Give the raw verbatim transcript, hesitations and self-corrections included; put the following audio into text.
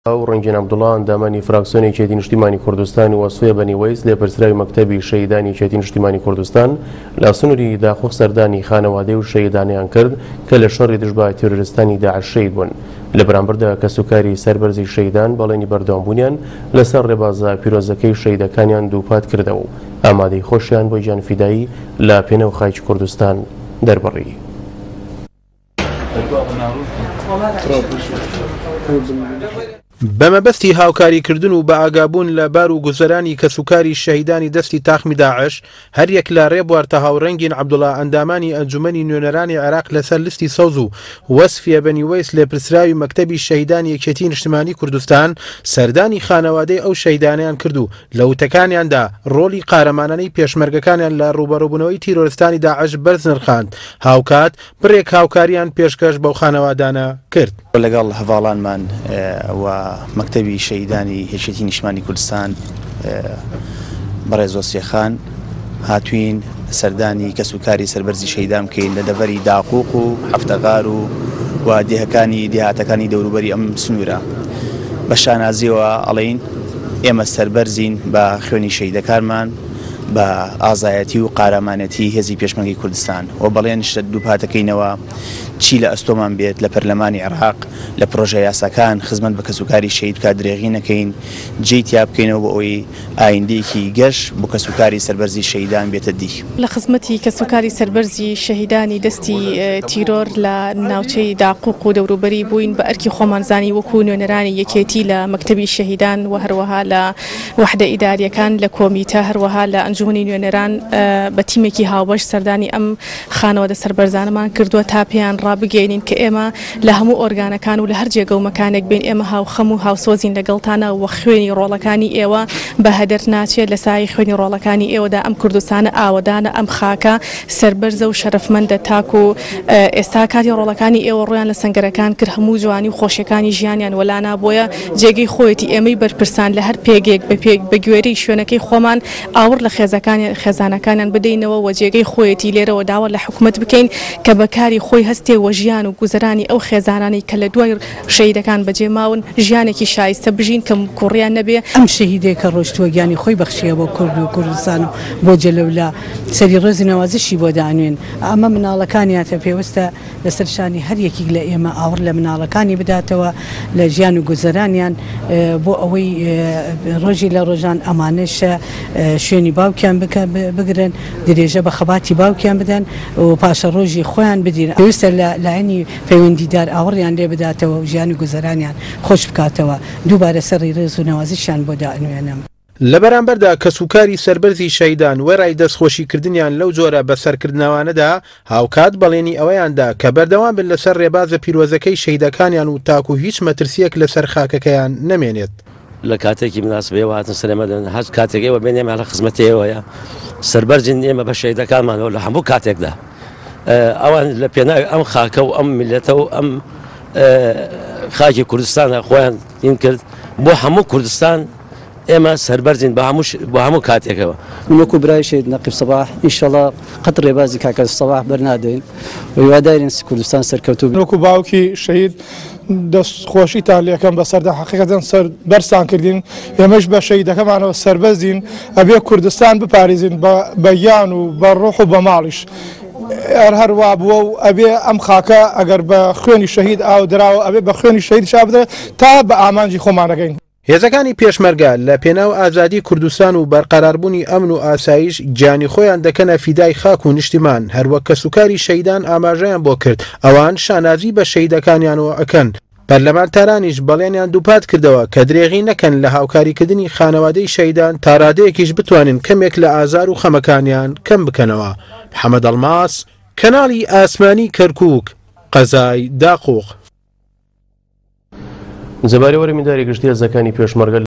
او رنجین عبدوڵڵا ئەندامانی فراکسیۆنی چێتی نیشتیمانی کوردستان وەسوویە بە نیوەیس لێپرسراوی مەکتەبی شەهیدانی چێتی نیشتیمانی کوردستان لە سنووری داخۆ سەردانی خانەوادەی و شەهیدانیان کرد کە لە شەڕی دژبای تیرۆریستانی داعش شەهید بوون. لە بەرامبەردا کەسوکاری سەربەرزی شەهیدان بەڵێنی بەردەوامبوونیان لەسەر ڕێبازە پیرۆزەکەی شەهیدەکانیان دووپات کردەوە و ئامادەی خۆشیان بۆ گیانفیدایی لە پێنە و خایکی کوردستان دەربڕی. بەمەبەستی هاوکاریکردن و بە ئاگابوون لە بار و گوزەرانی کەسوکاری شەهیدانی دەستی تاخمی داعش هەر یەک لە ڕێبوارتە هاوڕەنگین عەبدوڵڵا ئەندامانی ئەنجومەنی نوێنەرانی عێراق لەسەر لستی سەوز و وەسفیە بە نیوەیس لێپرسراوی مەکتەبی شەهیدانی یەکێتی نیشتیمانی کوردستان سەردانی خانەوادەی ئەو شەهیدانیان کرد و لە وتەکانیاندا ڕۆڵی قارەمانانەی پێشمەرگەکانیان لە ڕوبەڕووبوونەوەی تیرۆریستانی داعش بەرز نرخاند. هاوکات بڕێک هاوکاریان پێشکەش بەو خانەوادانە کرد. لەگەڵ هەڤاڵانمان و مەکتەبی شەهیدانی هێچێتی نیشتیمانی کوردستان بەڕێز وەسیەخان هاتوین سەردانی کەسوکاری سەربەرزی شەهیدان بکەین لە دەڤەری داقووق و هەفتەغار و و دێهەکانی دێهاتەکانی دەوروبەری ئەم سنوورە. بە شانازیەوە ئەڵێین ئێمە سەربەرزین بە خوێنی شەهیدەکانمان بە ئازایەتی و قارەمانەتی هێزی پێشمەرگەی کوردستان و بەڵێن شتە دووپاتەکەینەوە چی لە ئەستۆمان بێت لە پەرلەمانی عێراق لە پرۆژە یاساکان خزمەت بە کەسوکاری شەهید بکات درێغی نەکەین جێی تیا بکەینەوە بۆ ئەوەی ئایندەیەکی گەشت بۆ کەسوکاری سەربەرزی شەهیدان بێتە دی. لە خزمەتی کەسوکاری سەربەرزی شەهیدانی دەستی تیرۆر لە ناوچەی داقووق و دەوروبەری بووین بە ئەرکی خۆمانزانی وەکو نوێنەرانی یەکێتی لە مەکتەبی شەهیدان و هەروەها لە وەحدە ئیداریەکان لە کۆمیتە هەروەها لە ئەنجومەنی نوێنەران بە تیمێکی هاوبەش سەردانی ئەم خانەوادە سەربەرزانەمان کردووە تا پێیان ڕابگەێنین کە ئێمە لە هەموو ئۆرگانەکان و لە هەر جێگە و مەکانێک بین ئێمە هاوخەم و هاوسۆزین لەگەڵتانە وە خوێنی ڕۆڵەکانی ئێوە بە هەدەر ناچێت لە سای خوێنی ڕۆڵەکانی ئێوەدا ئەم کوردستانە ئاوەدانە ئەم خاکە سەربەرزە و شەرەفمەندە تاک و ئێستا کاتی ڕۆڵەکانی ئێوە ڕۆیان لە سەنگەرەکان کرد هەموو جوانی و خۆشیەکانی ژیانیان وەلانا بۆیە جێگەی خۆیەتی ئێمەی بەرپرسان لە هەر پێگێک بە گوێرەی شوێنەکەی خۆمان ئاور لە خێزەکانی خێزانەکانیان بدەینەوە و جێگەی خۆیەتی لێرەوە داوە لە حکومت بکەین کە بەکاری خۆی هەستێ وە ژیان و گوزەرانی ئەو خێزانانی کە لە دوای شەهیدەکان بەجێماون ژیانێکی شایستە بژین کە کوڕیان نەبێ. ئەم شەهیدەیە کە ڕۆشتووە گیانی خۆی بەخشیە بۆ کورد و کوردستان و بۆ جەلەولا سەری ڕێزی نەوازشی بۆ دانوێن. ئەمە مناڵەکانیاتە پێویستە لەسەر شانی هەر یەکێک لە ئێمە ئاور لە مناڵەکانی بداتەوە لە ژیان و گوزەرانیان بۆ ئەوەی ڕۆژی لە ڕۆژان ئەمانەشە شوێنی باوکیان بگرن درێژە بە خەباتی باوکیان بدەن و پاشە ڕۆژی خۆیان بدین. پێویستە لە لایەنی پەیوەندیدار ئاوەڕیان لێ بداتەوە و ژیان و گوزەرانیان خۆش بکاتەوە دووبارە سەری ڕێز و نەوازشیان بۆ دانوێنم. لە بەرامبەردا کەسوکاری سەربەرزی شەهیدان وەرای دەستخۆشیکردنیان لەو جۆرە بەسەرکردنەوەوانەدا هاوکات بەڵێنی ئەوەیاندا کە بەردەوام بن لەسەر ڕێبازە پیرۆزەکەی شەهیدەکانیان و تاکو هیچ مەترسیەک لەسەر خاکەکەیان نەمێنێت. لە کاتێکی مناسبەوە هاتن سلێمەدەن هەست کاتێکەوە بێنێمە لە خزمەتەوەیە سەربەرزین ئێمە بە شەهیدەکانمانەوە لە هەموو کاتێکدا ئەوان لە پێناوی ئەم خاکە و ئەم میلەتە و ئەم خاکی کوردستانە خۆیان این کرد بۆ هەموو کوردستان ئێمە سەربەرزین بە هەموو کاتێکەوە. وەکو برای شەهید نەقیب سەباح ئینشەڵا قەت ڕێبازی کاکە سەباح بەرنادەین و هیوادارین کوردستان سەرکەوتوو بێت. وەکو باوکی شەهید دەستخۆشی تالیەکەم بەسەردا حەقیقەتەن سەر بەرسان کردین ئێمەش بە شەهیدەکەمانەوە سەربەرزین ئەبێ کوردستان بپارێزین بە گیان و بە ڕۆح و بە ماڵیش. هەر هەروە بووە و ئەبێ ئەم خاکە ئەگەر بە خوێنی شەهید ئاو دراوە ئەبێ بە خوێنی شەهید شابدە تا بە ئامانجی خۆمانەکەین. هێزەکانی پێشمەرگە لە پێناو ئازادی کوردستان و بەرقەراربوونی ئەمن و ئاسایش گیانی خۆیان دەکەنە فیدای خاک و نیشتیمان هەروەک کەسوکاری شەهیدان ئاماژەیان بۆ کرد ئەوان شانازی بە شەهیدەکانیانەوە ئەکەن. پەرلەمانتارانیش بەڵێنیان دووپات کردەوە کە درێغی نەکەن لە هاوکاریکردنی خانەوادەی شەهیدان تا ڕادەیەکیش بتوانن کەمێک لە ئازار و خەمەکانیان کەم بکەنەوە. محەممەد ئەڵماس کەناڵی ئاسمانی کەرکووک قەزای داقووق. زەبارەی وەرەمینداری گشتی هێزەکانی پێشمەرگە